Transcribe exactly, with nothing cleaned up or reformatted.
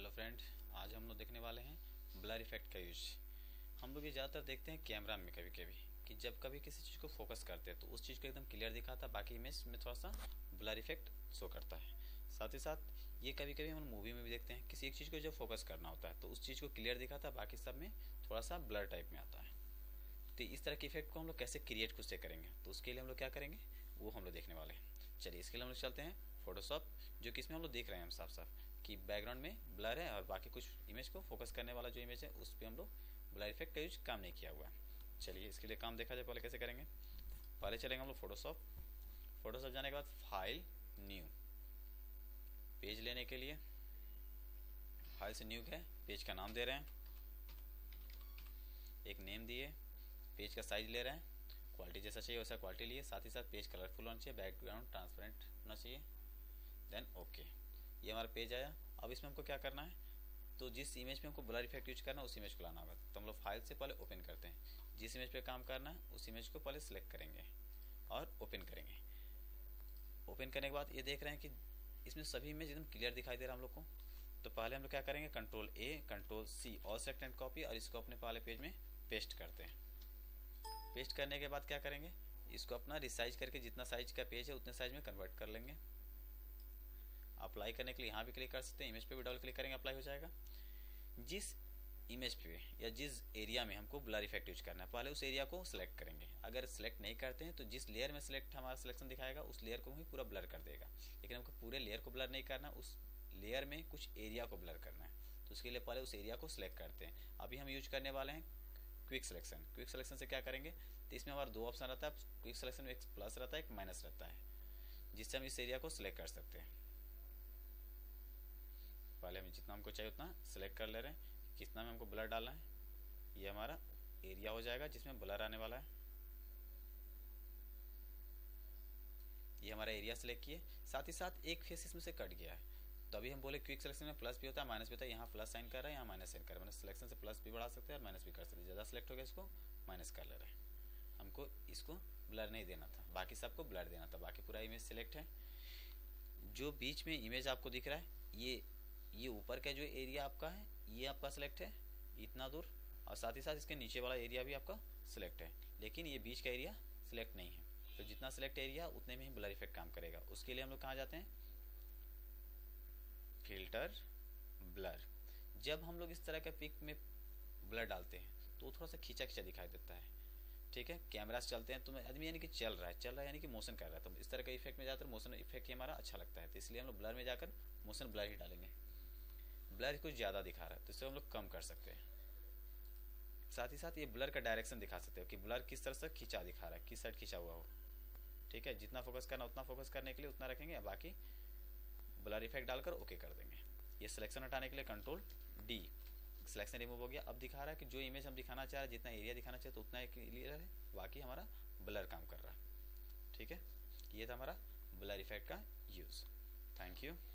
Hello friend, आज हम लोग देखने वाले हैं ब्लर इफेक्ट का यूज। हम लोग ये ज़्यादातर देखते हैं कैमरा में कभी कभी कि जब कभी किसी चीज़ को फोकस करते हैं तो उस चीज़ को एकदम क्लियर दिखाता है, बाकी इमेज में थोड़ा सा ब्लर इफेक्ट शो करता है। साथ ही साथ ये कभी कभी हम मूवी में भी देखते हैं, किसी एक चीज़ को जब फोकस करना होता है तो उस चीज़ को क्लियर दिखाता है, बाकी सब में थोड़ा सा ब्लर टाइप में आता है। तो इस तरह के इफेक्ट को हम लोग कैसे क्रिएट खुद से करेंगे, तो उसके लिए हम लोग क्या करेंगे वो हम लोग देखने वाले हैं। चलिए इसके लिए हम लोग चलते हैं फोटोशॉप, जो कि इसमें हम लोग देख रहे हैं हम साफ साफ कि बैकग्राउंड में ब्लर है और बाकी कुछ इमेज को फोकस करने वाला जो इमेज है उस पर हम लोग ब्लर इफेक्ट का यूज काम नहीं किया हुआ है। चलिए इसके लिए काम देखा जाए, पहले कैसे करेंगे। पहले चलेंगे हम लोग फोटोशॉप। फोटोशॉप जाने के बाद फाइल न्यू, पेज लेने के लिए फाइल से न्यू है, पेज का नाम दे रहे हैं, एक नेम दिए, पेज का साइज ले रहे हैं, क्वालिटी जैसा चाहिए वैसा क्वालिटी लिए, साथ ही साथ पेज कलरफुल होना चाहिए, बैकग्राउंड ट्रांसपेरेंट होना चाहिए, देन ओके। ये हमारा पेज आया। अब इसमें हमको क्या करना है, तो जिस इमेज पे हमको ब्लर इफेक्ट यूज करना है उस इमेज को लाना होगा। तो हम लोग फाइल से पहले ओपन करते हैं, जिस इमेज पे काम करना है उस इमेज को पहले सिलेक्ट करेंगे और ओपन करेंगे। ओपन करने के बाद ये देख रहे हैं कि इसमें सभी इमेज एकदम क्लियर दिखाई दे रहा है हम लोग को। तो पहले हम लोग क्या करेंगे, कंट्रोल ए कंट्रोल सी और सेलेक्ट एंड कॉपी, और इसको अपने पहले पेज में पेस्ट करते हैं। पेस्ट करने के बाद क्या करेंगे, इसको अपना रिसाइज करके जितना साइज का पेज है उतने साइज में कन्वर्ट कर लेंगे। अप्लाई करने के लिए यहाँ भी क्लिक कर सकते हैं, इमेज पे भी डबल क्लिक करेंगे, अप्लाई हो जाएगा। जिस इमेज पे या जिस एरिया में हमको ब्लर इफेक्ट यूज करना है पहले उस एरिया को सिलेक्ट करेंगे। अगर सिलेक्ट नहीं करते हैं तो जिस लेयर में सिलेक्ट हमारा सिलेक्शन दिखाएगा उस लेयर को ही पूरा ब्लर कर देगा, लेकिन हमको पूरे लेयर को ब्लर नहीं करना, उस लेयर में कुछ एरिया को ब्लर करना है। तो उसके लिए पहले उस एरिया को सिलेक्ट करते हैं। अभी हम यूज करने वाले हैं क्विक सिलेक्शन। क्विक सिलेक्शन से क्या करेंगे, तो इसमें हमारा दो ऑप्शन रहता है। क्विक सिलेक्शन में एक प्लस रहता है, एक माइनस रहता है, जिससे हम इस एरिया को सिलेक्ट कर सकते हैं। पहले हमें जितना हमको चाहिए उतना सिलेक्ट कर ले रहे हैं, कितना में हमको ब्लर डालना है। ये हमारा एरिया हो जाएगा जिसमें ब्लर आने वाला है। ये हमारा एरिया सिलेक्ट किए, साथ ही साथ एक फेस इसमें से कट गया है। तो अभी हम बोले क्विक सिलेक्शन में प्लस भी होता है माइनस भी होता है, यहाँ प्लस साइन कर रहा है, यहाँ माइनस साइन कर रहा है। मैंने सिलेक्शन से प्लस भी बढ़ा सकते हैं और माइनस भी कर सकते हैं। ज़्यादा सिलेक्ट हो गया इसको माइनस कर ले रहे हैं। हमको इसको ब्लर नहीं देना था, बाकी सबको ब्लर देना था। बाकी पूरा इमेज सिलेक्ट है। जो बीच में इमेज आपको दिख रहा है, ये ये ऊपर का जो एरिया आपका है ये आपका सिलेक्ट है इतना दूर, और साथ ही साथ इसके नीचे वाला एरिया भी आपका सिलेक्ट है, लेकिन ये बीच का एरिया सिलेक्ट नहीं है। तो जितना सिलेक्ट एरिया उतने में ही ब्लर इफेक्ट काम करेगा। उसके लिए हम लोग कहाँ जाते हैं, फिल्टर ब्लर। जब हम लोग इस तरह के पिक में ब्लर डालते हैं तो थोड़ा सा खींचा खींचा दिखाई देता है, ठीक है। कैमरा से चलते हैं तो आदमी यानी कि चल रहा है चल रहा है यानी कि मोशन कर रहा है, तो इस तरह का इफेक्ट में जाकर मोशन इफेक्ट ही हमारा अच्छा लगता है। तो इसलिए हम लोग ब्लर में जाकर मोशन ब्लर ही डालेंगे। ब्लर कुछ ज़्यादा दिखा रहा है तो इसे हम लोग कम कर सकते हैं। साथ ही साथ ये ब्लर का डायरेक्शन दिखा सकते हो कि ब्लर किस तरह से खींचा दिखा रहा है, किस साइड खींचा हुआ हो, ठीक है। जितना फोकस करना उतना फोकस करने के लिए उतना रखेंगे, बाकी ब्लर इफेक्ट डालकर ओके कर देंगे। ये सिलेक्शन हटाने के लिए कंट्रोल डी, सिलेक्शन रिमूव हो गया। अब दिखा रहा है कि जो इमेज हम दिखाना चाह रहे हैं, जितना एरिया दिखाना चाहिए तो उतना क्लियर है, बाकी हमारा ब्लर काम कर रहा है, ठीक है। ये था हमारा ब्लर इफेक्ट का यूज। Thank you.